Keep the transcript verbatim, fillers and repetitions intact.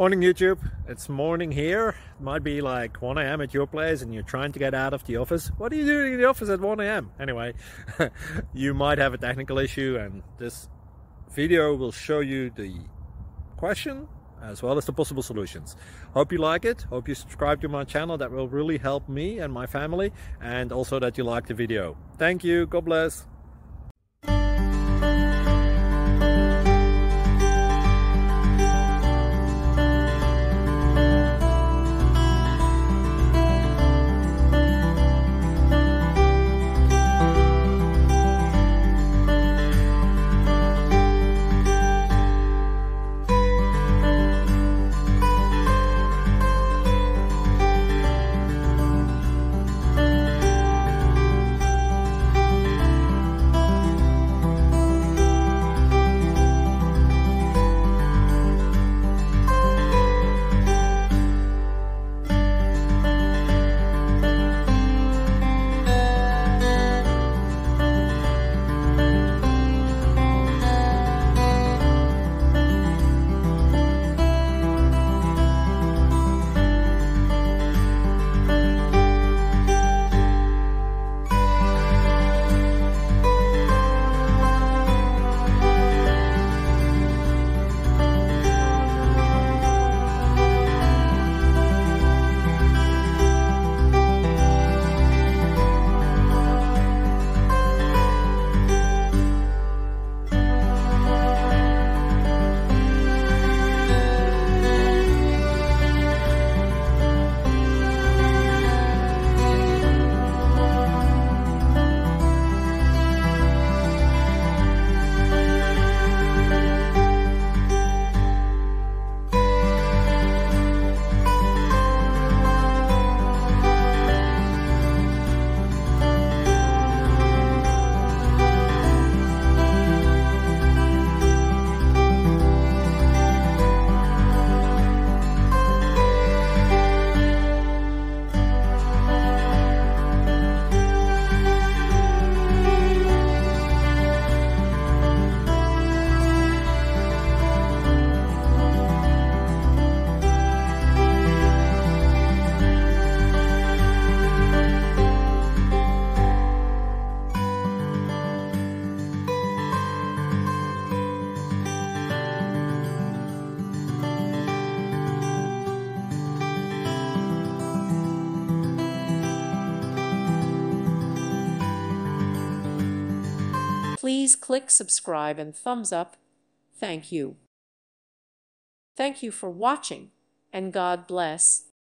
Morning YouTube, it's morning here. It might be like one A M at your place and you're trying to get out of the office. What are you doing in the office at one A M? Anyway, you might have a technical issue and this video will show you the question as well as the possible solutions. Hope you like it, hope you subscribe to my channel. That will really help me and my family, and also that you like the video. Thank you, God bless. Please click subscribe and thumbs up. Thank you. Thank you for watching, and God bless.